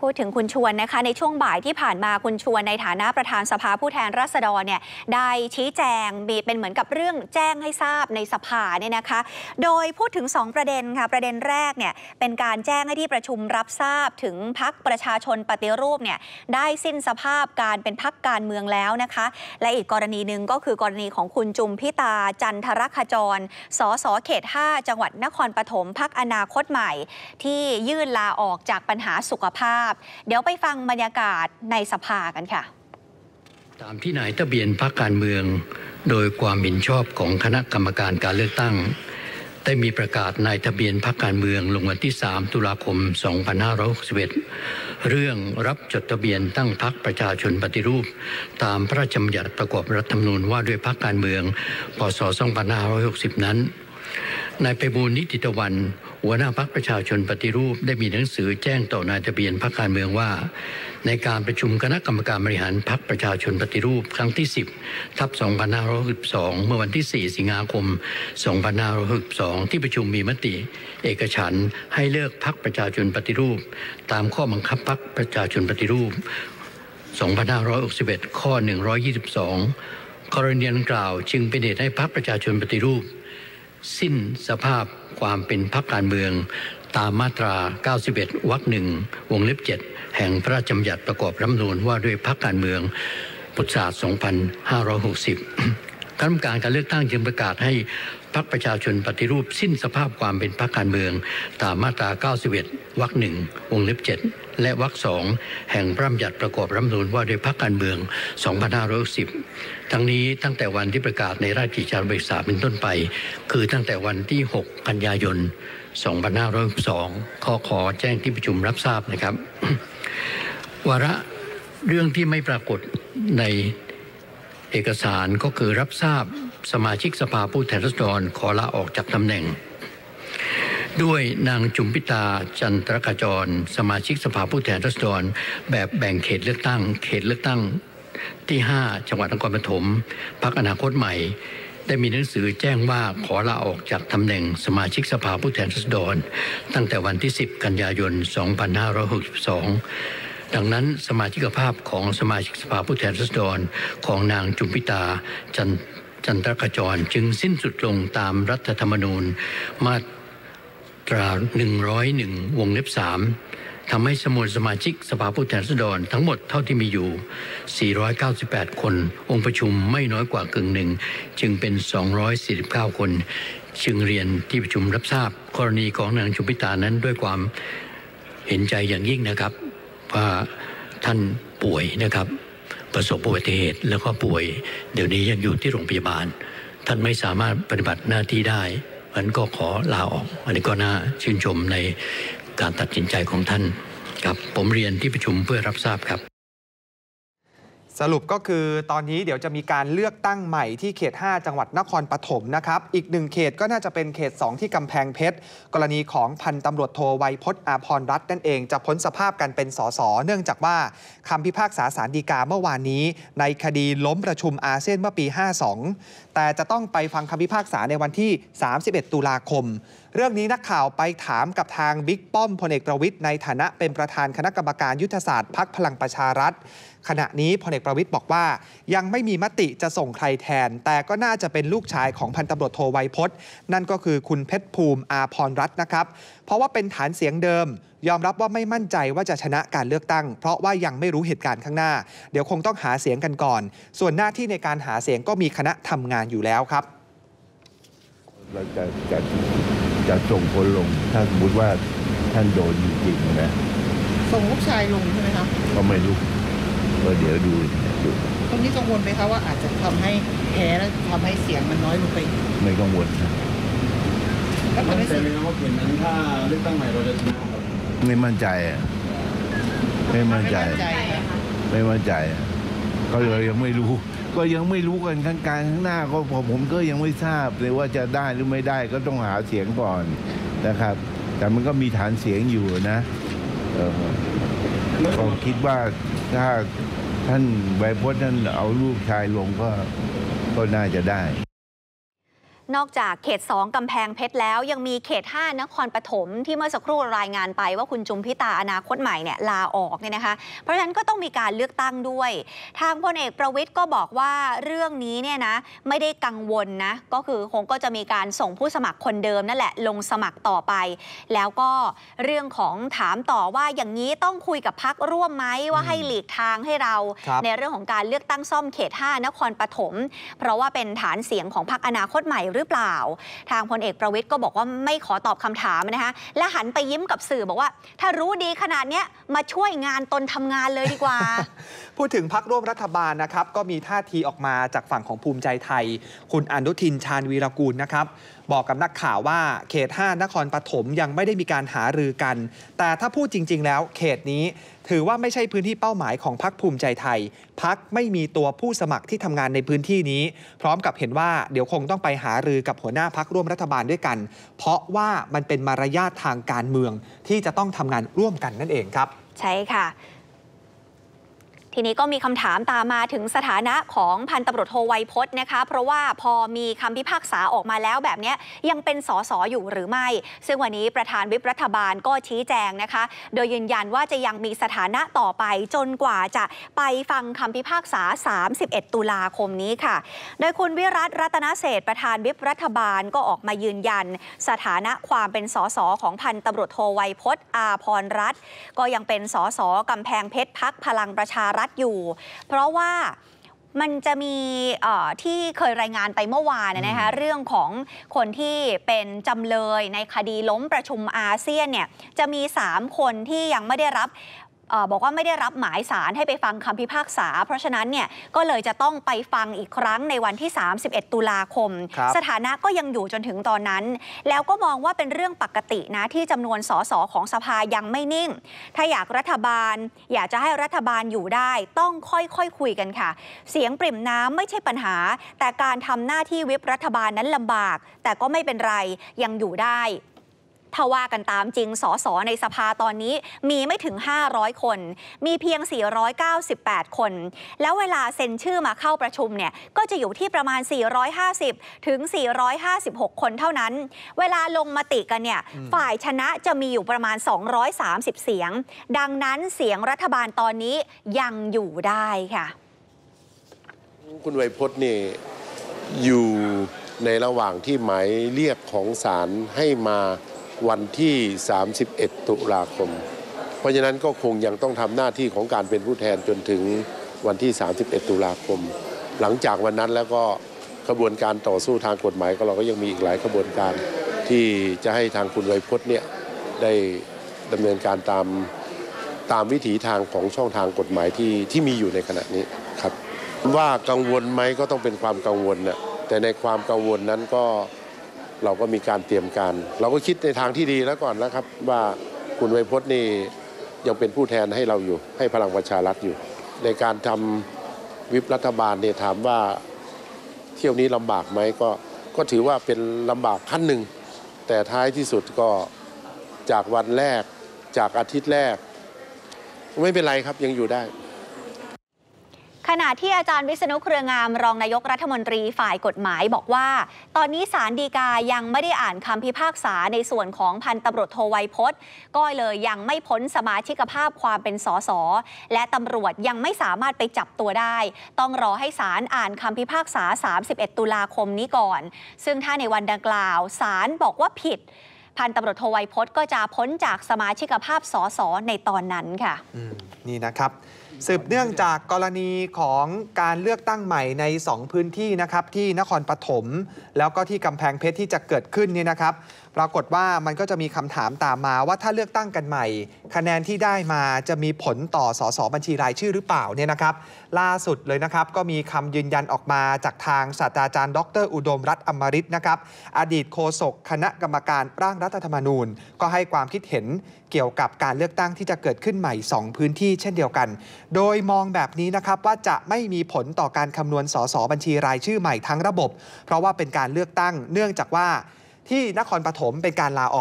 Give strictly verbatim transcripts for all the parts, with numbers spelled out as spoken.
พูดถึงคุณชวนนะคะในช่วงบ่ายที่ผ่านมาคุณชวนในฐานะประธานสภาผู้แทนราษฎรเนี่ยได้ชี้แจงมีเป็นเหมือนกับเรื่องแจ้งให้ทราบในสภาเนี่ยนะคะโดยพูดถึงสองประเด็นค่ะประเด็นแรกเนี่ยเป็นการแจ้งให้ที่ประชุมรับทราบถึงพรรคประชาชนปฏิรูปเนี่ยได้สิ้นสภาพการเป็นพรรคการเมืองแล้วนะคะและอีกกรณีหนึ่งก็คือกรณีของคุณจุมพิตาจันทรคจรสสเขตห้าจังหวัดนครปฐมพรรคอนาคตใหม่ที่ยื่นลาออกจากปัญหาสุขภาพเดี๋ยวไปฟังบรรยากาศในสภากันค่ะตามที่นายทะเบียนพรรคการเมืองโดยความเห็นชอบของคณะกรรมการการเลือกตั้งได้มีประกาศนายทะเบียนพรรคการเมืองลงวันที่สามตุลาคมสองพันห้าร้อยหกสิบเอ็ดเรื่องรับจดทะเบียนตั้งพรรคประชาชนปฏิรูปตามพระราชบัญญัติประกอบรัฐธรรมนูญว่าด้วยพรรคการเมืองพ.ศ. สองพันห้าร้อยหกสิบนั้นนายไพบูลย์ นิติตะวันหัวหน้าพรรคประชาชนปฏิรูปได้มีหนังสือแจ้งต่อนายทะเบียนพรรคการเมืองว่าในการประชุมคณะกรรมการบริหารพรรคประชาชนปฏิรูปครั้งที่สิบทับสองพันห้าร้อยหกสิบสองเมื่อวันที่สี่สิงหาคมสองพันห้าร้อยหกสิบสองที่ประชุมมีมติเอกฉันท์ให้เลิกพรรคประชาชนปฏิรูปตามข้อบังคับพรรคประชาชนปฏิรูปสองพันห้าร้อยหกสิบเอ็ดข้อหนึ่งร้อยยี่สิบสองกรณีดังกล่าวจึงเป็นเหตุให้พรรคประชาชนปฏิรูปสิ้นสภาพความเป็นพรรคการเมืองตามมาตราเก้าสิบเอ็ดวรรคหนึ่งวงเล็บเจ็ดแห่งพระราชบัญญัติประกอบรัฐธรรมนูญว่าด้วยพรรคการเมืองพุทธศักราชสองพันห้าร้อยหกสิบคณะกรรมการการเลือกตั้งจึงประกาศให้พรรคประชาชนปฏิรูปสิ้นสภาพความเป็นพรรคการเมืองตามมาตราเก้าสิบเอ็ดวรรคหนึ่งวงเล็บเจ็ดและวรรคสองแห่งพระราชบัญญัติประกอบรัฐธรรมนูญว่าด้วยพรรคการเมืองสองพันห้าร้อยหกสิบทั้งนี้ตั้งแต่วันที่ประกาศในราชกิจจานุเบกษาเป็นต้นไปคือตั้งแต่วันที่หกกันยายนสองพันห้าร้อยหกสิบสองขอขอแจ้งที่ประชุมรับทราบนะครับวาระเรื่องที่ไม่ปรากฏในเอกสารก็คือรับทราบสมาชิกสภาผู้แทนราษฎรขอลาออกจากตำแหน่งด้วยนางจุมพิตาจันทรคจรสมาชิกสภาผู้แทนราษฎรแบบแบ่งเขตเลือกตั้งเขตเลือกตั้งที่ห้าจังหวัดนครปฐมพรรคอนาคตใหม่ได้มีหนังสือแจ้งว่าขอลาออกจากตำแหน่งสมาชิกสภาผู้แทนราษฎรตั้งแต่วันที่สิบกันยายนสองพันห้าร้อยหกสิบสองดังนั้นสมาชิกภาพของสมาชิกสภาผู้แทนราษฎรของนางจุมพิตาจันจันทรคจรจึงสิ้นสุดลงตามรัฐธรรมนูญมาตราหนึ่งร้อยเอ็ดวงเล็บสามทำให้จำนวนสมาชิกสภาผู้แทนราษฎรทั้งหมดเท่าที่มีอยู่สี่ร้อยเก้าสิบแปดคนองค์ประชุมไม่น้อยกว่ากึ่งหนึ่งจึงเป็นสองร้อยสี่สิบเก้าคนจึงเรียนที่ประชุมรับทราบกรณีของนางจุมพิตานั้นด้วยความเห็นใจอย่างยิ่งนะครับว่าท่านป่วยนะครับประสบอุบัติเหตุแล้วก็ป่วยเดี๋ยวนี้ยังอยู่ที่โรงพยาบาลท่านไม่สามารถปฏิบัติหน้าที่ได้มันก็ขอลาออกอันนี้ก็น่าชื่นชมในการตัดสินใจของท่านครับผมเรียนที่ประชุมเพื่อรับทราบครับสรุปก็คือตอนนี้เดี๋ยวจะมีการเลือกตั้งใหม่ที่เขตห้าจังหวัดนครปฐมนะครับอีกหนึ่งเขตก็น่าจะเป็นเขตสองที่กำแพงเพชรกรณีของพันตำรวจโทไวยพจน์อาภรณ์รัตน์นั่นเองจะพ้นสภาพกันเป็นสสเนื่องจากว่าคำพิพากษาศาลฎีกาเมื่อวานนี้ในคดีล้มประชุมอาเซียนเมื่อปีห้าสองแต่จะต้องไปฟังคำพิพากษาในวันที่สามสิบเอ็ดตุลาคมเรื่องนี้นักข่าวไปถามกับทางบิ๊กป้อมพลเอกประวิตรในฐานะเป็นประธานคณะกรรมการยุทธศาสตร์พรรคพลังประชารัฐขณะนี้พลเอกประวิตรบอกว่ายังไม่มีมติจะส่งใครแทนแต่ก็น่าจะเป็นลูกชายของพันตำรวจโทไวยพจน์นั่นก็คือคุณเพชรภูมิอาภรณ์รัตน์นะครับเพราะว่าเป็นฐานเสียงเดิมยอมรับว่าไม่มั่นใจว่าจะชนะการเลือกตั้งเพราะว่ายังไม่รู้เหตุการณ์ข้างหน้าเดี๋ยวคงต้องหาเสียงกันก่อนส่วนหน้าที่ในการหาเสียงก็มีคณะทำงานอยู่แล้วครับเราจะจะจะส่งคนลงถ้าสมมติว่าท่านโดนจริงๆนะส่งลูกชายลงใช่ไหมครับก็ไม่รู้ก็เดี๋ยวดูตรงนี้กังวลไหมครับว่าอาจจะทำให้แพ้และทำให้เสียงมันน้อยลงไปไม่กังวลนะแล้วมันเป็นไหมว่าเกมนั้นถ้าเลือกตั้งใหม่เราจะชนะไม่มั่นใจไม่มั่นใจไม่มั่นใจก็เลยยังไม่รู้ก็ยังไม่รู้กันข้างกลางข้างหน้าก็พอผมก็ยังไม่ทราบเลยว่าจะได้หรือไม่ได้ก็ต้องหาเสียงก่อนนะครับแต่มันก็มีฐานเสียงอยู่นะผมคิดว่าถ้าท่านไวยพจน์ท่านเอาลูกชายลงก็ก็น่าจะได้นอกจากเขตสองกำแพงเพชรแล้วยังมีเขตห้านครปฐมที่เมื่อสักครู่รายงานไปว่าคุณจุมพิตาอนาคตใหม่เนี่ยลาออกเนี่ยนะคะเพราะฉะนั้นก็ต้องมีการเลือกตั้งด้วยทางพลเอกประวิตรก็บอกว่าเรื่องนี้เนี่ยนะไม่ได้กังวลนะก็คือคงก็จะมีการส่งผู้สมัครคนเดิมนั่นแหละลงสมัครต่อไปแล้วก็เรื่องของถามต่อว่าอย่างนี้ต้องคุยกับพรรคร่วมไหมว่าให้หลีกทางให้เราในเรื่องของการเลือกตั้งซ่อมเขตห้านครปฐมเพราะว่าเป็นฐานเสียงของพรรคอนาคตใหม่หรือเปล่าทางพลเอกประวิตรก็บอกว่าไม่ขอตอบคำถามนะคะและหันไปยิ้มกับสื่อบอกว่าถ้ารู้ดีขนาดนี้มาช่วยงานตนทำงานเลยดีกว่าพูดถึงพรรคร่วมรัฐบาลนะครับก็มีท่าทีออกมาจากฝั่งของภูมิใจไทยคุณอนุทินชาญวีรกูลนะครับบอกกับนักข่าวว่าเขตห้านครปฐมยังไม่ได้มีการหารือกันแต่ถ้าพูดจริงๆแล้วเขตนี้ถือว่าไม่ใช่พื้นที่เป้าหมายของพรรคภูมิใจไทยพรรคไม่มีตัวผู้สมัครที่ทำงานในพื้นที่นี้พร้อมกับเห็นว่าเดี๋ยวคงต้องไปหารือกับหัวหน้าพรรคร่วมรัฐบาลด้วยกันเพราะว่ามันเป็นมารยาททางการเมืองที่จะต้องทำงานร่วมกันนั่นเองครับใช่ค่ะทีนี้ก็มีคำถามตามมาถึงสถานะของพันตำรวจโทไวยพจน์นะคะเพราะว่าพอมีคำพิพากษาออกมาแล้วแบบนี้ยังเป็นสสอยู่หรือไม่ซึ่งวันนี้ประธานวิปรัฐบาลก็ชี้แจงนะคะโดยยืนยันว่าจะยังมีสถานะต่อไปจนกว่าจะไปฟังคำพิพากษาสามสิบเอ็ดตุลาคมนี้ค่ะโดยคุณวิรัตรัตนเศรษฐ์ประธานวิปรัฐบาลก็ออกมายืนยันสถานะความเป็นสสของพันตำรวจโทไวยพจน์อาภรรัตน์ก็ยังเป็นสสกำแพงเพชรพรรคพลังประชารัฐอยู่เพราะว่ามันจะมีที่เคยรายงานไปเมื่อวานนะคะเรื่องของคนที่เป็นจำเลยในคดีล้มประชุมอาเซียนเนี่ยจะมีสามคนที่ยังไม่ได้รับบอกว่าไม่ได้รับหมายสารให้ไปฟังคำพิพากษาเพราะฉะนั้นเนี่ยก็เลยจะต้องไปฟังอีกครั้งในวันที่สามสิบเอ็ดตุลาคมสถานะก็ยังอยู่จนถึงตอนนั้นแล้วก็มองว่าเป็นเรื่องปกตินะที่จำนวนสสของสภายังไม่นิ่งถ้าอยากรัฐบาลอยากจะให้รัฐบาลอยู่ได้ต้องค่อยๆ ค, คุยกันค่ะเสียงปริ่มน้ำไม่ใช่ปัญหาแต่การทำหน้าที่วิปรัฐบาลนั้นลำบากแต่ก็ไม่เป็นไรยังอยู่ได้ถ้าว่ากันตามจริงสสในสภาตอนนี้มีไม่ถึงห้าร้อยคนมีเพียงสี่ร้อยเก้าสิบแปดคนแล้วเวลาเซ็นชื่อมาเข้าประชุมเนี่ยก็จะอยู่ที่ประมาณสี่ร้อยห้าสิบถึงสี่ร้อยห้าสิบหกคนเท่านั้นเวลาลงมติกันเนี่ยฝ่ายชนะจะมีอยู่ประมาณสองร้อยสามสิบเสียงดังนั้นเสียงรัฐบาลตอนนี้ยังอยู่ได้ค่ะคุณไวยพจน์นี่อยู่ในระหว่างที่หมายเรียกของศาลให้มาวันที่สามสิบเอ็ดตุลาคมเพราะฉะนั้นก็คงยังต้องทำหน้าที่ของการเป็นผู้แทนจนถึงวันที่สามสิบเอ็ดตุลาคมหลังจากวันนั้นแล้วก็กระบวนการต่อสู้ทางกฎหมายก็เราก็ยังมีอีกหลายกระบวนการที่จะให้ทางคุณไวยพจน์เนี่ยได้ดำเนินการตามตามวิถีทางของช่องทางกฎหมายที่ที่มีอยู่ในขณะนี้ครับว่ากังวลไหมก็ต้องเป็นความกังวลนะแต่ในความกังวลนั้นก็เราก็มีการเตรียมการเราก็คิดในทางที่ดีแล้วก่อนแล้วครับว่าคุณไวยพจน์นี่ยังเป็นผู้แทนให้เราอยู่ให้พลังประชารัฐอยู่ในการทำวิปรัฐบาลเนี่ยถามว่าเที่ยวนี้ลำบากไหมก็ก็ถือว่าเป็นลำบากขั้นหนึ่งแต่ท้ายที่สุดก็จากวันแรกจากอาทิตย์แรกไม่เป็นไรครับยังอยู่ได้ขณะที่อาจารย์วิษณุเครืองามรองนายกรัฐมนตรีฝ่ายกฎหมายบอกว่าตอนนี้ศาลฎีกายังไม่ได้อ่านคำพิพากษาในส่วนของพันตำรวจโทไวยพจน์ก็เลยยังไม่พ้นสมาชิกภาพความเป็นสสและตำรวจยังไม่สามารถไปจับตัวได้ต้องรอให้ศาลอ่านคำพิพากษาสามสิบเอ็ดตุลาคมนี้ก่อนซึ่งถ้าในวันดังกล่าวศาลบอกว่าผิดพันตำรวจโทไวยพจน์ก็จะพ้นจากสมาชิกภาพสสในตอนนั้นค่ะนี่นะครับสืบเนื่องจากกรณีของการเลือกตั้งใหม่ในสองพื้นที่นะครับที่นครปฐมแล้วก็ที่กำแพงเพชรที่จะเกิดขึ้นนี่นะครับปรากฏว่ามันก็จะมีคำถามตามมาว่าถ้าเลือกตั้งกันใหม่คะแนนที่ได้มาจะมีผลต่อสสบัญชีรายชื่อหรือเปล่าเนี่ยนะครับล่าสุดเลยนะครับก็มีคำยืนยันออกมาจากทางศาสตราจารย์ดรอุดมรัตน์อมฤตนะครับอดีตโฆษกคณะกรรมการร่างรัฐธรรมนูญก็ให้ความคิดเห็นเกี่ยวกับการเลือกตั้งที่จะเกิดขึ้นใหม่สองพื้นที่เช่นเดียวกันโดยมองแบบนี้นะครับว่าจะไม่มีผลต่อการคำนวณสสบัญชีรายชื่อใหม่ทั้งระบบเพราะว่าเป็นการเลือกตั้งเนื่องจากว่าที่นครปฐมเป็นการลาออก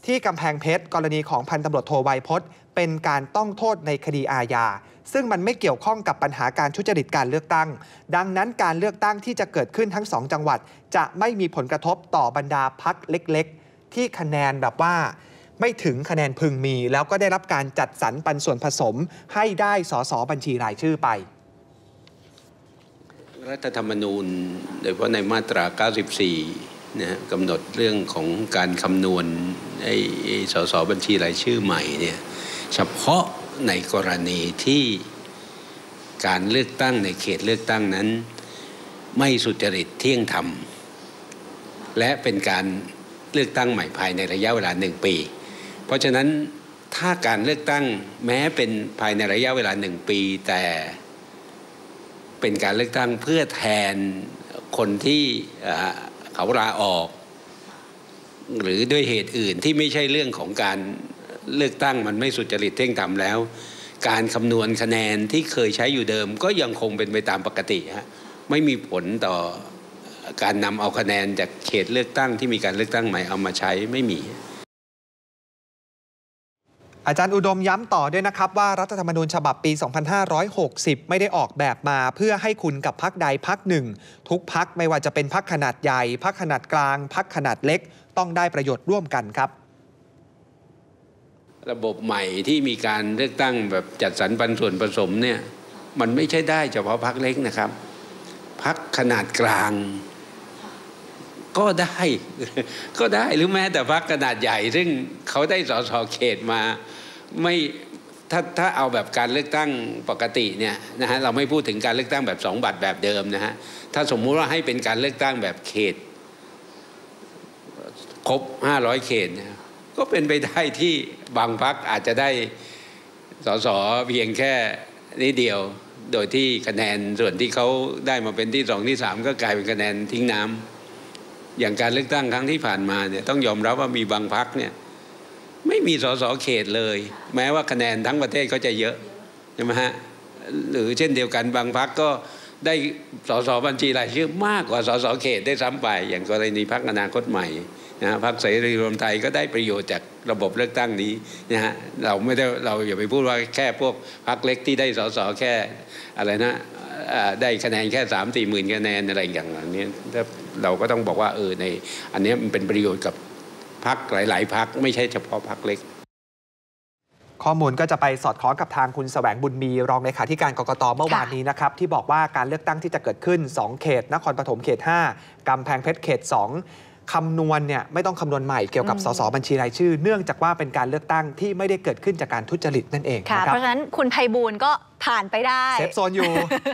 ที่กำแพงเพชรกรณีของพันตำรวจโทไวยพจน์เป็นการต้องโทษในคดีอาญาซึ่งมันไม่เกี่ยวข้องกับปัญหาการทุจริตการเลือกตั้งดังนั้นการเลือกตั้งที่จะเกิดขึ้นทั้งสองจังหวัดจะไม่มีผลกระทบต่อบรรดาพรรคเล็กๆที่คะแนนแบบว่าไม่ถึงคะแนนพึงมีแล้วก็ได้รับการจัดสรรปันส่วนผสมให้ได้สสบัญชีรายชื่อไปรัฐธรรมนูญโดยเฉพาะในมาตราเก้าสิบสี่นะฮะกำหนดเรื่องของการคำนวณไอ้สสบัญชีรายชื่อใหม่เนี่ยเฉพาะในกรณีที่การเลือกตั้งในเขตเลือกตั้งนั้นไม่สุจริตเที่ยงธรรมและเป็นการเลือกตั้งใหม่ภายในระยะเวลาหนึ่งปีเพราะฉะนั้นถ้าการเลือกตั้งแม้เป็นภายในระยะเวลาหนึ่งปีแต่เป็นการเลือกตั้งเพื่อแทนคนที่เขาลาออกหรือด้วยเหตุอื่นที่ไม่ใช่เรื่องของการเลือกตั้งมันไม่สุจริตเที่ยงธรรมแล้วการคำนวณคะแนนที่เคยใช้อยู่เดิมก็ยังคงเป็นไปตามปกติฮะไม่มีผลต่อการนำเอาคะแนนจากเขตเลือกตั้งที่มีการเลือกตั้งใหม่เอามาใช้ไม่มีอาจารย์อุดมย้ำต่อด้วยนะครับว่ารัฐธรรมนูญฉบับปี สองพันห้าร้อยหกสิบ ไม่ได้ออกแบบมาเพื่อให้คุณกับพรรคใดพรรคหนึ่งทุกพรรคไม่ว่าจะเป็นพรรคขนาดใหญ่พรรคขนาดกลางพรรคขนาดเล็กต้องได้ประโยชน์ร่วมกันครับระบบใหม่ที่มีการเลือกตั้งแบบจัดสรรปันส่วนผสมเนี่ยมันไม่ใช่ได้เฉพาะพรรคเล็กนะครับพรรคขนาดกลางก็ได้ก็ได้หรือแม้แต่พรรคขนาดใหญ่ซึ่งเขาได้สสเขตมาไม่ถ้าถ้าเอาแบบการเลือกตั้งปกติเนี่ยนะฮะเราไม่พูดถึงการเลือกตั้งแบบสองบัตรแบบเดิมนะฮะถ้าสมมุติว่าให้เป็นการเลือกตั้งแบบเขตครบห้าร้อยเขตเนี่ยก็เป็นไปได้ที่บางพรรคอาจจะได้สสเพียงแค่นิดเดียวโดยที่คะแนนส่วนที่เขาได้มาเป็นที่สองที่สามก็กลายเป็นคะแนนทิ้งน้ำอย่างการเลือกตั้งครั้งที่ผ่านมาเนี่ยต้องยอมรับว่ามีบางพรรคเนี่ยไม่มีสสเขตเลยแม้ว่าคะแนนทั้งประเทศเขาจะเยอะใช่ไหมฮะหรือเช่นเดียวกันบางพรรคก็ได้สสบัญชีรายชื่อมากกว่าสสเขตได้ซ้ำไปอย่างกรณีพรรคอนาคตใหม่นะฮะพรรคเสรีรวมไทยก็ได้ประโยชน์จากระบบเลือกตั้งนี้นะฮะเราไม่ได้เราอย่าไปพูดว่าแค่พวกพรรคเล็กที่ได้สสแค่อะไรนะได้คะแนนแค่สามสี่หมื่นคะแนนอะไรอย่างนี้เราก็ต้องบอกว่าเออในอันนี้มันเป็นประโยชน์กับพรรคหลายๆพรรคไม่ใช่เฉพาะพรรคเล็กข้อมูลก็จะไปสอดคล้องกับทางคุณแสวงบุญมีรองเลขาธิการกกตเมื่อวานนี้นะครับที่บอกว่าการเลือกตั้งที่จะเกิดขึ้นสองเขตนครปฐมเขตห้ากำแพงเพชรเขตสองคำนวณเนี่ยไม่ต้องคำนวณใหม่เกี่ยวกับสสบัญชีรายชื่อเนื่องจากว่าเป็นการเลือกตั้งที่ไม่ได้เกิดขึ้นจากการทุจริตนั่นเองค่ะเพราะฉะนั้นคุณไพบูลย์ก็ผ่านไปได้เซฟโซนอยู่